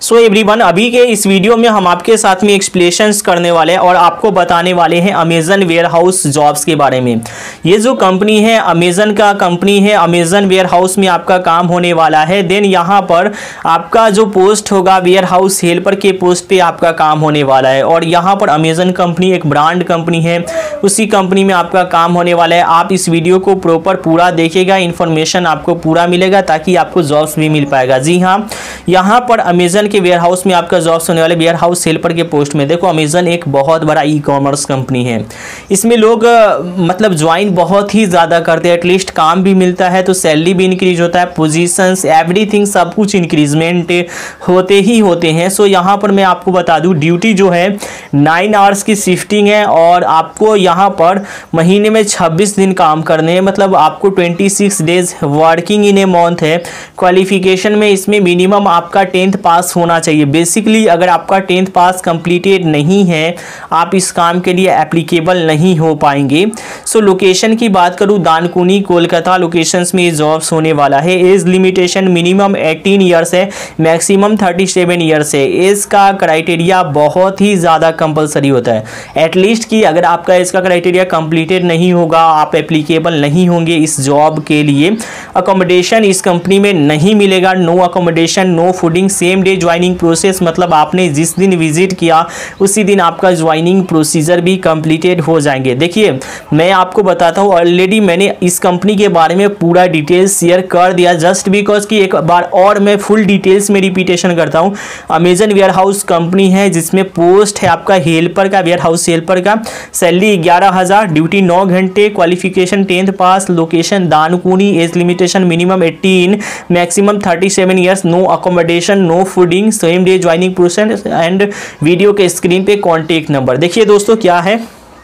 So everyone, अभी के इस वीडियो में हम आपके साथ में एक्सप्लेनेशंस करने वाले हैं और आपको बताने वाले हैं अमेजन वेयरहाउस जॉब्स के बारे में। ये जो कंपनी है अमेजन का कंपनी है, अमेजन वेयरहाउस में आपका काम होने वाला है। देन यहाँ पर आपका जो पोस्ट होगा वेयरहाउस हेल्पर के पोस्ट पे आपका काम होने वाला है। और यहाँ पर अमेजन कंपनी एक ब्रांड कंपनी है, उसी कंपनी में आपका काम होने वाला है। आप इस वीडियो को प्रॉपर पूरा देखिएगा, इन्फॉर्मेशन आपको पूरा मिलेगा ताकि आपको जॉब्स भी मिल पाएगा। जी हाँ, यहाँ पर अमेजन के वेयरहाउस में आपका जॉब्स होने वाले वेयरहाउस हेल्पर के पोस्ट में। देखो अमेजन एक बहुत बड़ा ई कॉमर्स कंपनी है, इसमें लोग मतलब ज्वाइन बहुत ही ज़्यादा करते हैं। एटलीस्ट काम भी मिलता है तो सैलरी भी इंक्रीज होता है, पोजीशंस एवरीथिंग सब कुछ इंक्रीजमेंट होते ही होते हैं। सो यहाँ पर मैं आपको बता दूँ ड्यूटी जो है 9 आवर्स की शिफ्टिंग है और आपको यहाँ पर महीने में 26 दिन काम करने हैं, मतलब आपको 26 days working in a month है। क्वालिफिकेशन में इसमें मिनिमम आपका 10th पास होना चाहिए। बेसिकली अगर आपका 10th पास कंप्लीटेड नहीं है आप इस काम के लिए एप्लीकेबल नहीं हो पाएंगे। सो लोकेशन की बात करूं, दानकुनी कोलकाता लोकेशंस में जॉब्स होने वाला है। एज लिमिटेशन मिनिमम 18 ईयर्स है, मैक्सिमम 37 ईयर्स है। एज का क्राइटेरिया बहुत ही ज़्यादा कंपलसरी होता है, एटलीस्ट कि अगर आपका एज का क्राइटेरिया कंप्लीटेड नहीं होगा आप एप्लीकेबल नहीं होंगे इस जॉब के लिए। अकोमोडेशन इस कंपनी में नहीं मिलेगा, no accommodation no fooding, same day joining process, मतलब आपने जिस दिन विजिट किया उसी दिन आपका ज्वाइनिंग प्रोसीजर भी कंप्लीटेड हो जाएंगे। देखिए मैं आपको बताता हूँ, ऑलरेडी मैंने इस कंपनी के बारे में पूरा डिटेल्स शेयर कर दिया, जस्ट बिकॉज कि एक बार और मैं फुल डिटेल्स में रिपीटेशन करता हूँ। अमेजन वेयरहाउस कंपनी है जिसमें पोस्ट है आपका हेल्पर का, वेयरहाउस हेल्पर का। सैलरी 11,000, ड्यूटी 9 घंटे, qualification 10th pass, location Dankuni, age limitation minimum 18, maximum 37 years, no accommodation no fooding, same day joining process and video के स्क्रीन पे कॉन्टेक्ट नंबर। देखिए दोस्तों क्या है,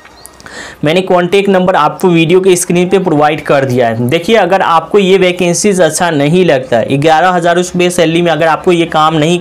मैंने कॉन्टेक्ट नंबर आपको वीडियो के स्क्रीन पे प्रोवाइड कर दिया है। देखिए अगर आपको ये वैकेंसीज अच्छा नहीं लगता है, 11,000 रुपये सैलरी में अगर आपको ये काम नहीं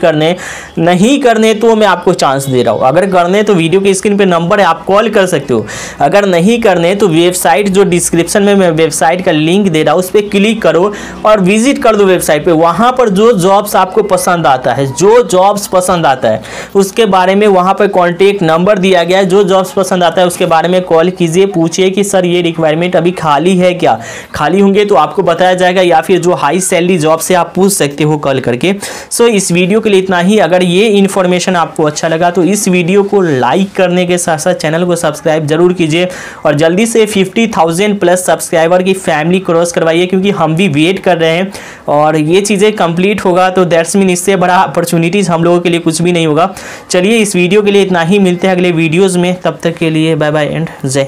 करने तो मैं आपको चांस दे रहा हूँ। अगर करने तो वीडियो के स्क्रीन पे नंबर है, आप कॉल कर सकते हो। अगर नहीं करने तो वेबसाइट जो डिस्क्रिप्शन में मैं वेबसाइट का लिंक दे रहा हूँ उस पर क्लिक करो और विजिट कर दो वेबसाइट पर। वहाँ पर जो जॉब्स आपको पसंद आता है, जो जॉब्स पसंद आता है उसके बारे में वहाँ पर कॉन्टेक्ट नंबर दिया गया है। जो जॉब्स पसंद आता है उसके बारे में कॉल कीजिए, पूछिए कि सर ये रिक्वायरमेंट अभी खाली है क्या। खाली होंगे तो आपको बताया जाएगा, या फिर जो हाई सैलरी जॉब से आप पूछ सकते हो कॉल करके। सो इस वीडियो के लिए इतना ही। अगर ये इन्फॉर्मेशन आपको अच्छा लगा तो इस वीडियो को लाइक करने के साथ साथ चैनल को सब्सक्राइब जरूर कीजिए और जल्दी से 50,000 प्लस सब्सक्राइबर की फैमिली क्रॉस करवाइए, क्योंकि हम भी वेट कर रहे हैं और ये चीज़ें कंप्लीट होगा तो दैट्स मीन इससे बड़ा अपॉर्चुनिटीज हम लोगों के लिए कुछ भी नहीं होगा। चलिए इस वीडियो के लिए इतना ही, मिलते हैं अगले वीडियोज़ में, तब तक के लिए बाय बाय एंड जय।